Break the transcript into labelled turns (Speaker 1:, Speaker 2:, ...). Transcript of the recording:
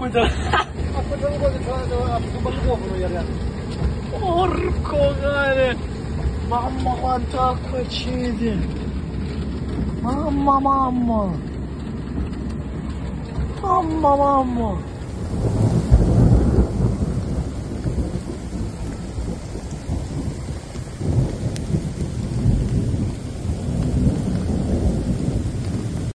Speaker 1: appena un po' di microfono ieri. Porco cane! Mamma quanta acqua accede! Mamma! Mamma!